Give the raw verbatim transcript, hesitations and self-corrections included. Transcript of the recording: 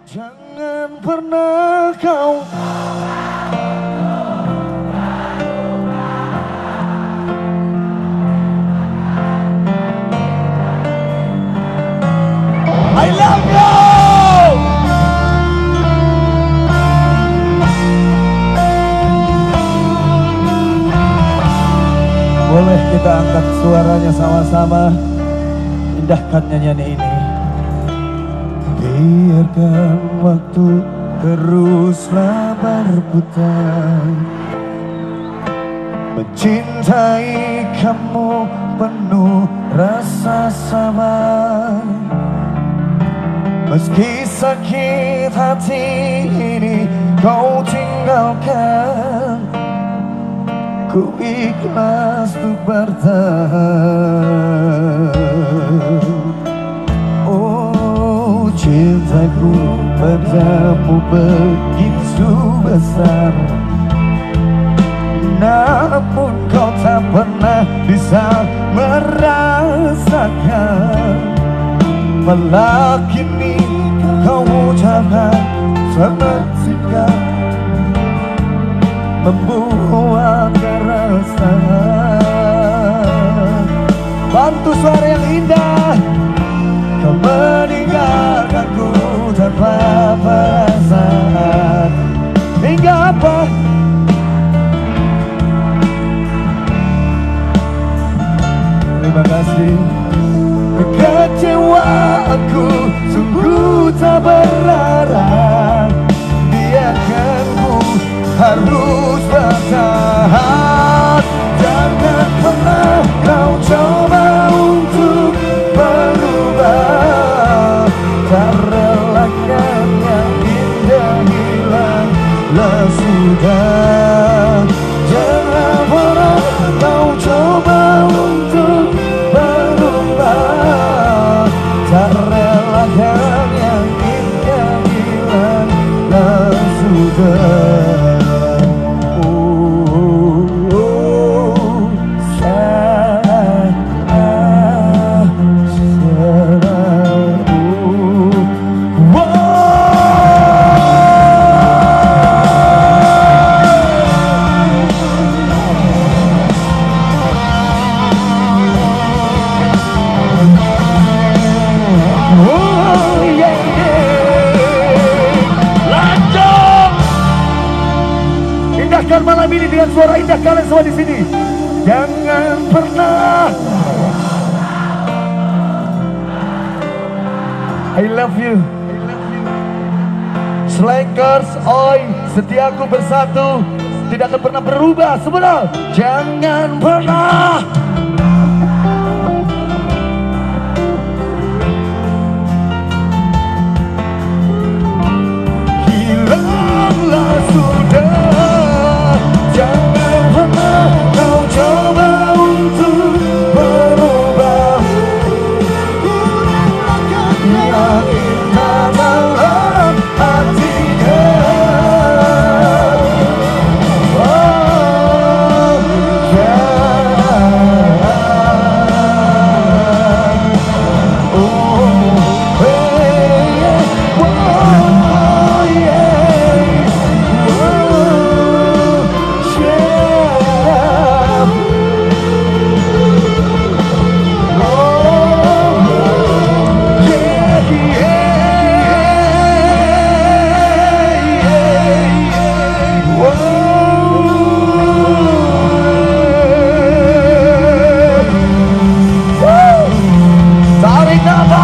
Jangan pernah kau I love you. Boleh kita angkat suaranya sama-sama, indahkan nyanyian ini. Biarkan waktu teruslah berputar, mencintai kamu penuh rasa sabar. Meski sakit hati ini kau tinggalkan, ku ikhlas untuk bertahan. Oh, cintaku padamu begitu besar, namun kau tak pernah bisa merasakan. Malah kini kau ucapkan seketika, membuat keresahan. Bantu suara yang indah. Kau meninggalkanku tanpa perasaan. Hingga apa? Terima kasih. Kekecewaanku sungguh tak berarah, biarkan ku harus bertahan. Jangan pernah kau coba untuk berubah, tak relakan yang indah hilanglah sudah. Jangan pernah kau coba untuk berubah, tak relakan yang indah hilanglah sudah. Malam ini dengan suara indah kalian semua di sini. Jangan pernah. I love you. Slackers, oi, setiaku bersatu, tidak akan pernah berubah. Semua, jangan pernah. Hilanglah sudah. Jangan pernah kau coba untuk berubah, yang indah dalam hatinya. Oh, jangan. Oh, hey, oh, yeah. Tarik nafas.